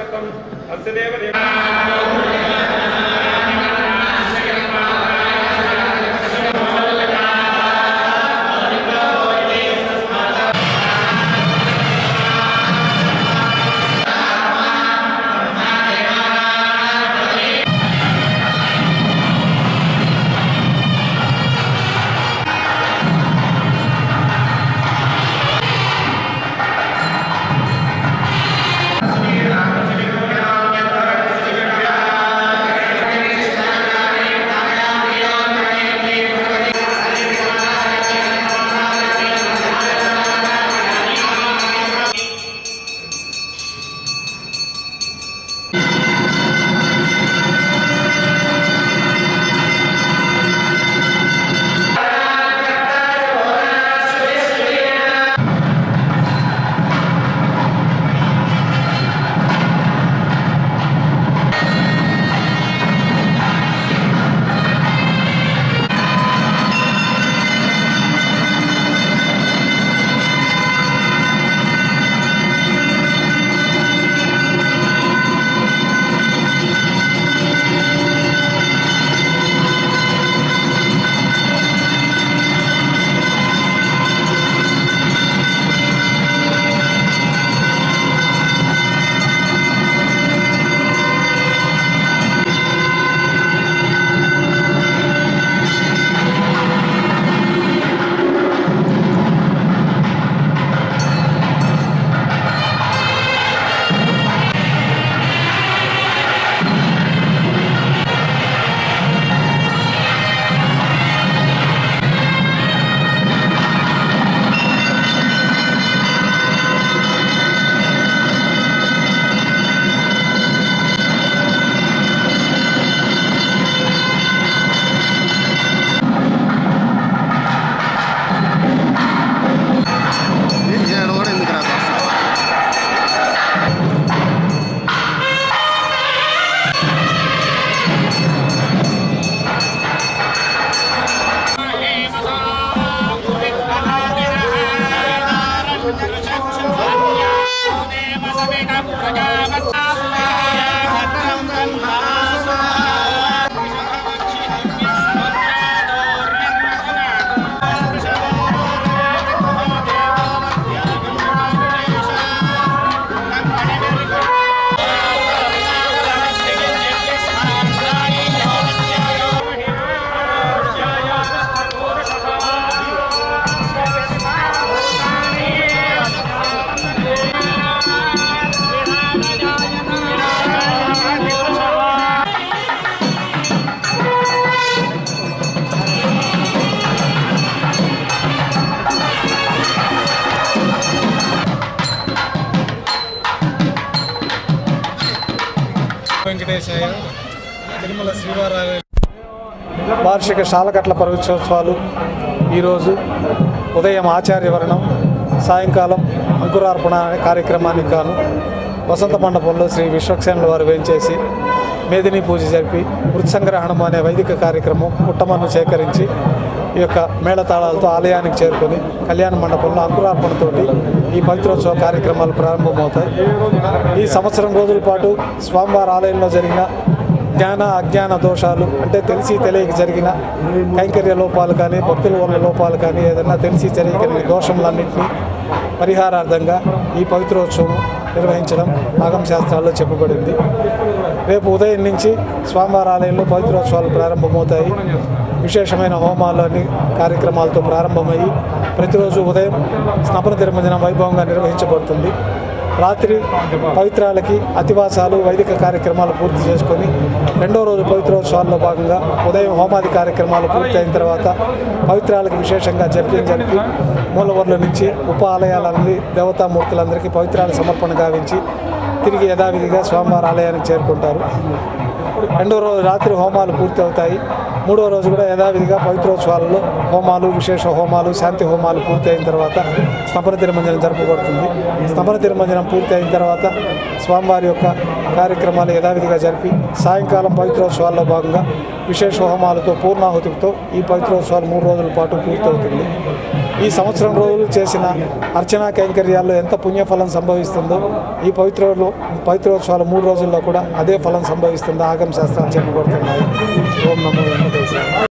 వెంకటేశయ్య తిరుమల శ్రీవారి వార్షిక శాలకట్ల పర్వోత్సవాలు ఈరోజు ఉదయం ఆచార్యవరణం, సాయంకాలం అంకురార్పణ కార్యక్రమానికి గాను వసంత మండపంలో శ్రీ విశ్వక్సేనుల వారు వేంచేసి మేదిని పూజ జరిపి మృత్సంగ్రహణం అనే వైదిక కార్యక్రమం పుట్టమన్ను సేకరించి ఈ యొక్క మేళతాళాలతో ఆలయానికి చేరుకొని కళ్యాణ మండపంలో అంకురార్పణతోటి ఈ పవిత్రోత్సవ కార్యక్రమాలు ప్రారంభమవుతాయి. ఈ సంవత్సరం రోజుల పాటు స్వామివారి ఆలయంలో జరిగిన జ్ఞాన అజ్ఞాన దోషాలు, అంటే తెలిసి తెలియక జరిగిన కైంకర్య లోపాలు కానీ భక్తుల వల్ల లోపాలు కానీ ఏదైనా తెలిసి జరిగిన దోషములన్నింటినీ పరిహారార్థంగా ఈ పవిత్రోత్సవం నిర్వహించడం ఆగమ శాస్త్రాల్లో చెప్పబడింది. రేపు ఉదయం నుంచి స్వామివారి ఆలయంలో పవిత్రోత్సవాలు ప్రారంభమవుతాయి. విశేషమైన హోమాలు అన్ని కార్యక్రమాలతో ప్రారంభమయ్యి ప్రతిరోజు ఉదయం స్నపన తిరుమంజనం వైభవంగా నిర్వహించబడుతుంది. రాత్రి పవిత్రాలకి అతివాసాలు వైదిక కార్యక్రమాలు పూర్తి చేసుకొని రెండో రోజు పవిత్రోత్సవాల్లో భాగంగా ఉదయం హోమాది కార్యక్రమాలు పూర్తయిన తర్వాత పవిత్రాలకు విశేషంగా జప్యం జరిపి మూలవర్ల నుంచి ఉప ఆలయాలన్నీ దేవతామూర్తులందరికీ పవిత్రాల సమర్పణ గావించి తిరిగి యథావిధిగా స్వామివారి ఆలయానికి చేరుకుంటారు. రెండో రోజు రాత్రి హోమాలు పూర్తి అవుతాయి. మూడో రోజు కూడా యథావిధిగా పవిత్రోత్సవాలలో హోమాలు, విశేష హోమాలు, శాంతి హోమాలు పూర్తి అయిన తర్వాత స్నపన తిరుమంజనం జరపబడుతుంది. స్నపన తిరుమంజనం పూర్తి అయిన తర్వాత స్వామివారి యొక్క కార్యక్రమాలు యథావిధిగా జరిపి సాయంకాలం పవిత్రోత్సవాల్లో భాగంగా విశేష హోమాలతో పూర్ణాహుతితో ఈ పవిత్రోత్సవాలు 3 రోజుల పాటు పూర్తవుతుంది. ఈ సంవత్సరం రోజులు చేసిన అర్చనా కైంకర్యాల్లో ఎంత పుణ్యఫలం సంభవిస్తుందో ఈ పవిత్రోత్సవాలు 3 రోజుల్లో కూడా అదే ఫలం సంభవిస్తుందో ఆగమ శాస్త్రాలు చెప్పబడుతున్నాయి. ఓం నమో వెంకటేశాయ.